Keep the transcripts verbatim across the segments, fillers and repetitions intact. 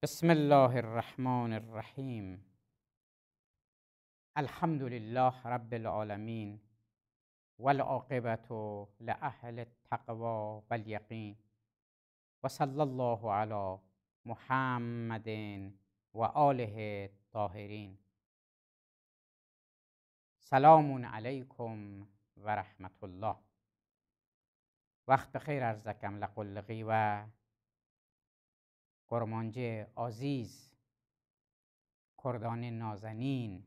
بسم الله الرحمن الرحیم. الحمد لله رب العالمین والعاقبة لأهل التقوى واليقین و صلی الله علی محمد و آله الطاهرین. سلام علیکم و رحمت الله. وقت بخیر ارزکم لقلقی و قرمانجه عزیز، کردان نازنین،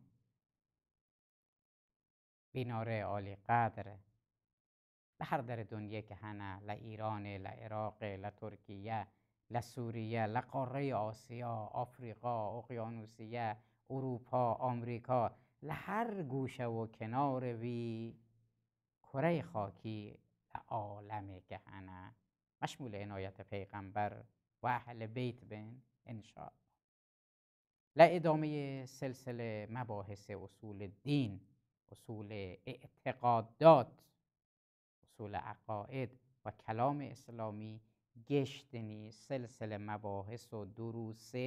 بیناره عالی قدر به هر در دنیا که هنه، ل ایران، ل عراق، ل ترکیه، ل سوریه، ل قاره آسیا، آفریقا، اقیانوسیه، اروپا، آمریکا، ل هر گوشه و کنار وی کره خاکی ل عالم که هنه مشمول عنایت پیغمبر و اهل بیت بین انشاء. ل ادامه سلسله مباحث اصول دین، اصول اعتقادات، اصول عقاید و کلام اسلامی گشتنی سلسله مباحث و دروس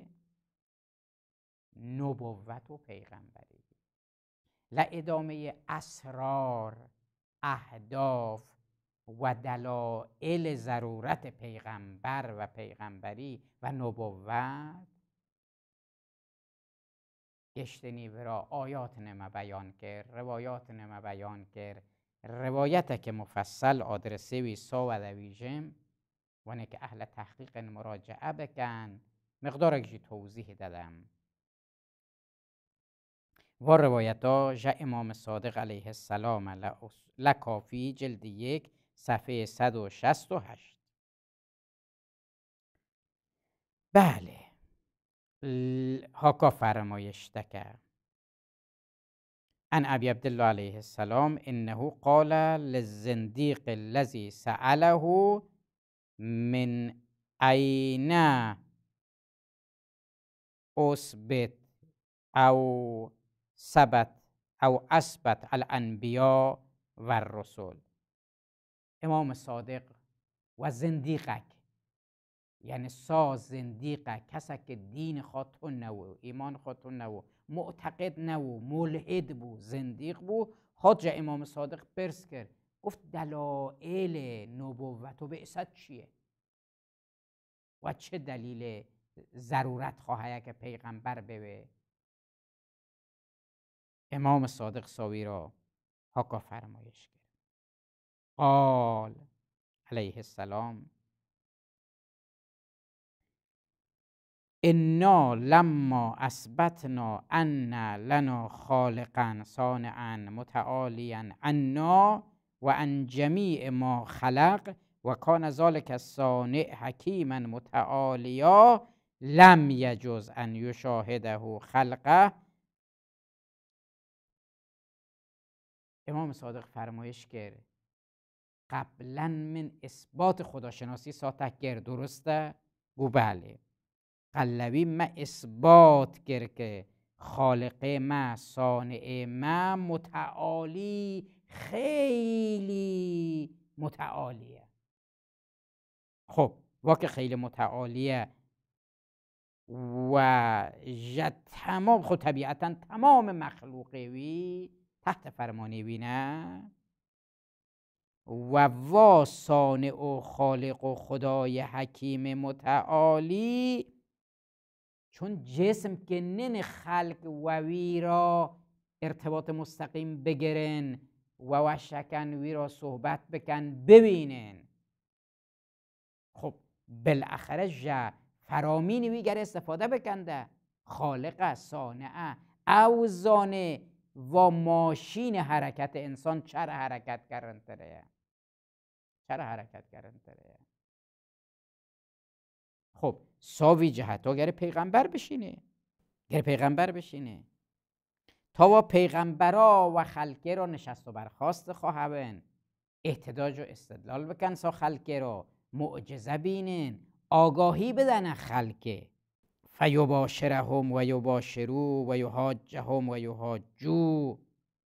نبوت و پیغمبری ل ادامه اسرار، اهداف و دلائل ضرورت پیغمبر و پیغمبری و نبوت گشتنی ورا آیات نمه بیان کرد، روایات نمه بیان کرد، روایت که مفصل آدرسی وی سا و دویجم وانه که اهل تحقیق مراجعه بکن مقدار اگجی توضیح دادم. و روایت ها جا امام صادق علیه السلام لکافی جلد یک صفحه صد و شصت و هشت. بله هاکا فرمایش تکه ان ابی عبدالله علیه السلام انه قال للزندیق الذي سأله من این اثبت او ثبت او اثبت الانبیاء و الرسول. امام صادق و زندیقک یعنی سا زندیقک، کسی که دین خاطون نو، ایمان خاطون نو، معتقد نو، ملحد بو، زندیق بو، حاج امام صادق پرس کرد گفت دلائل نبوت و بعثت چیه و چه دلیل ضرورت خواهی که پیغمبر بوه؟ امام صادق ساوی را هاکا فرمایش کرد. قال علیه السلام انا لما اثبتنا ان لنا خالقا صانعا متعالیا عنا و عن جمیع ما خلق و کان ذلک الصانع حکیما متعالیا لم یجز ان یشاهده خلقه. امام صادق فرمایش کرد قبلا من اثبات خداشناسی ساتک کرد، درسته؟ گو بله. قلبی ما اثبات کرد که خالق ما، صانع ما متعالی، خیلی متعالیه. خب واقع خیلی متعالیه و جد تمام خود طبیعتا تمام مخلوقی وی تحت فرمانی وی نه و وا صانع و خالق و خدای حکیم متعالی چون جسم که نن خلق و وی را ارتباط مستقیم بگرن و وشکن وی را صحبت بکن ببینن، خب بالاخره جا فرامین وی گر استفاده بکنده خالق صانعه او زانه و ماشین حرکت انسان چرا حرکت کردن تره چرا حرکت کردن تره خب ساوی جهت ها گر پیغمبر بشینه گر پیغمبر بشینه تا و پیغمبرا و خلقه را نشست و برخواست خواهبن احتجاج و استدلال بکن سا خلقه را معجزه بینن آگاهی بدن خلقه فیباشرهم و یباشرو و یحاجهم و یحاجو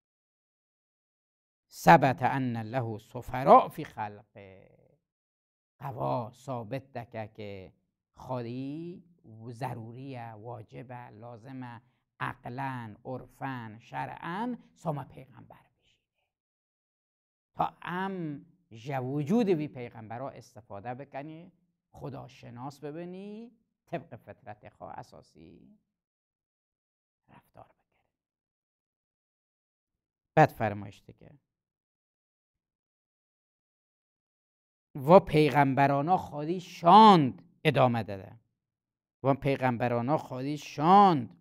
ثبت ان له سفراء فی خلقه. قوا ثابت دکه که خودی ضروریه، واجبه، لازمه، عقلا، عرفا، شرعا سوما پیغمبر بشید تا ام وجود وی پیغمبر ها استفاده بکنی، خدا شناس ببینی، طبق فطرت خواه اساسی رفتار بکنی. بعد فرمایش دیگه و پیغمبرانا خودی شاند، ادامه داده و پیغمبرانا خودی شاند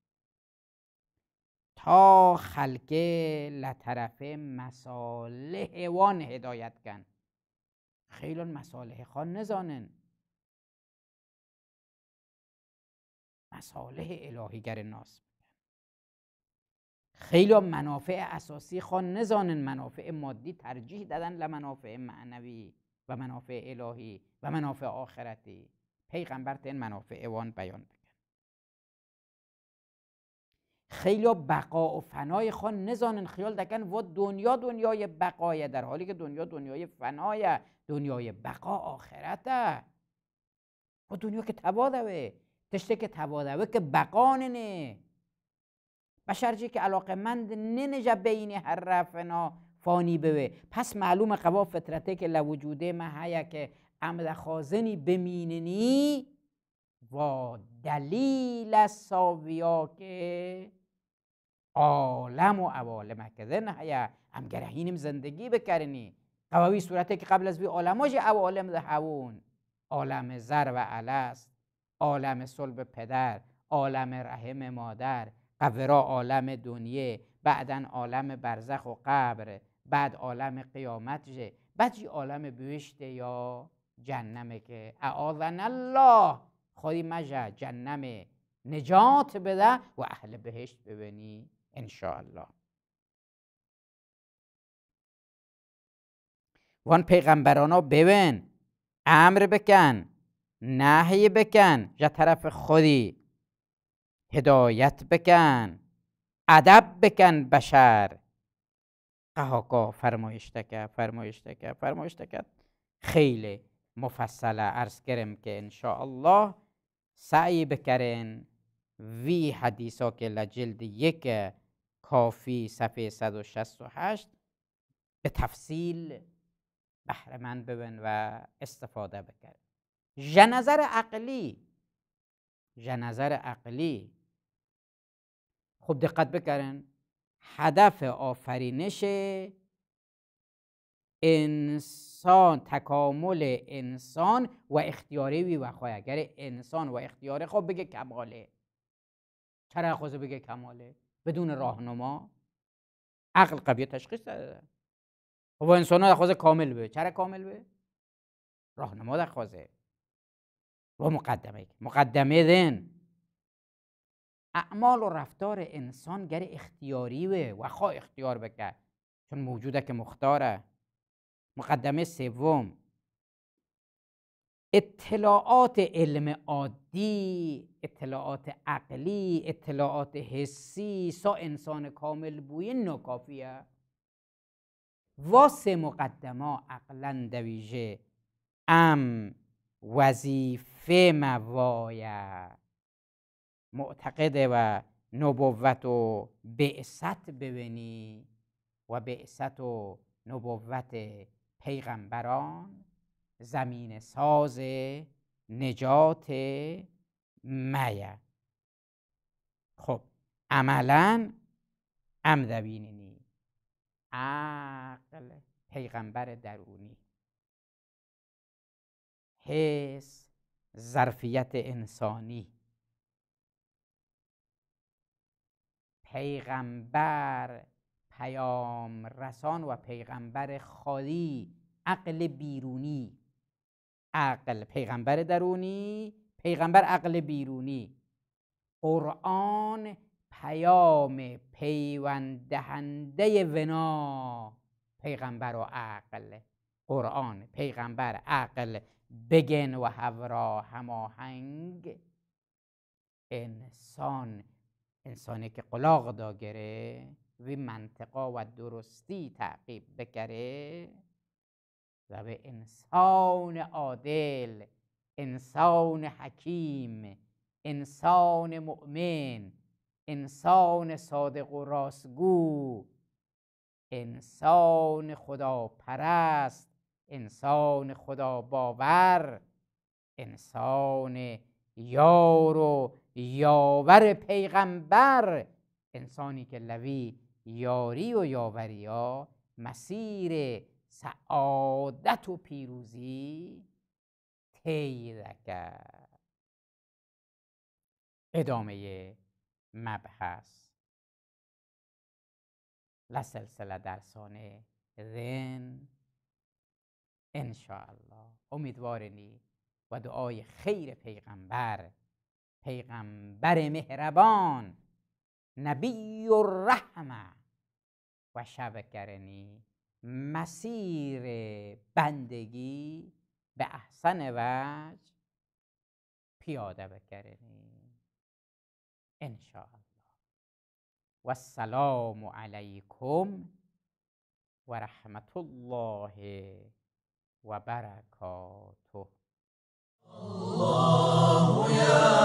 تا خلقه لطرف مصالح وان هدایت کن. خیلی مصالح خان نزانن، مصالح الهیگر ناس خیلی منافع اساسی خان نزانن، منافع مادی ترجیح دادن لمنافع معنوی و منافع الهی و منافع آخرتی. پیغمبر تین منافع وان بیان بکن. خیلی بقا و فنای خان نزانن، خیال دکن و دنیا دنیای بقایه، در حالی که دنیا دنیای فنایه، دنیای بقا آخرته. و دنیا که تبادوه تشته که تبادوه که بقا ننه بشرجی که علاقه مند ننجا بین هر رفنا فانی بوه. پس معلوم قوا فطرته که لوجوده محایه که عمد خازنی بمیننی و دلیل ساویا که عالم و عوالم که نهایه هم گرهینم زندگی بکرنی. قواوی صورته که قبل از بی عالماش عوالم ده هون، عالم زر و علست، عالم صلب پدر، عالم رحم مادر، قبرا عالم دنیه، بعدن عالم برزخ و قبر، بعد عالم قیامت جه، بعد جی عالم بهشت یا جنمه که اعاذن الله خودی مجه جنم نجات بده و اهل بهشت ببینی انشاءالله. وان پیغمبرانا ببین امر بکن نهی بکن جا طرف خودی، هدایت بکن ادب بکن بشر. قهاقا فرمایشتکه فرمایشتکه فرمایشتکه خیلی مفصله عرض کرم که انشاءالله سعی بکرن وی حدیثا که لجلد یک کافی صفحه صد و شصت و هشت به تفصیل بهره مند ببین و استفاده بکن. ژنظر عقلی ژنظر عقلی خوب دقت بکرن، هدف آفرینش انسان تکامل انسان و اختیاری وی وخواه. اگر انسان و اختیاری خوب بگه کماله، چرا خوزه بگه کماله بدون راهنما؟ عقل قویه تشخیص داده و انسان ها خوزه کامل به، چرا کامل به؟ راهنما در خوزه و مقدمه مقدمه دن اعمال و رفتار انسان گر اختیاری و وخواه اختیار بکن چون موجوده که مختاره. مقدمه سوم اطلاعات علم عادی، اطلاعات عقلی، اطلاعات حسی سا انسان کامل بوی ناکافیه. واسه مقدمه عقلا دویژه ام وظیفه موایه معتقده و نبوت و بعثت ببینی و بعثت و نبوت پیغمبران زمین ساز نجات میه. خب عملا امدوینینی عقل پیغمبر درونی، حس ظرفیت انسانی، پیغمبر پیام رسان و پیغمبر خالی عقل بیرونی. عقل پیغمبر درونی، پیغمبر عقل بیرونی. قرآن پیام پیوند دهنده ونا پیغمبر و عقل. قرآن پیغمبر عقل بگن و هورا هماهنگ انسان انسانی که قلاق داگره و منطقا و درستی تعقیب بکره و به انسان عادل انسان حکیم انسان مؤمن، انسان صادق و راستگو، انسان خدا پرست، انسان خدا باور، انسان یار و یاور پیغمبر، انسانی که لوی یاری و یاوری ها مسیر سعادت و پیروزی طی کرد. ادامه مبحث لسلسله درسانه ذن انشاءالله. امیدوارنی و دعای خیر پیغمبر، پیغمبر مهربان، نبی الرحمه و شبکرنی مسیر بندگی به احسن وجه پیاده بکرنی انشاءالله. و السلام علیکم و رحمت الله و برکاته. الله یا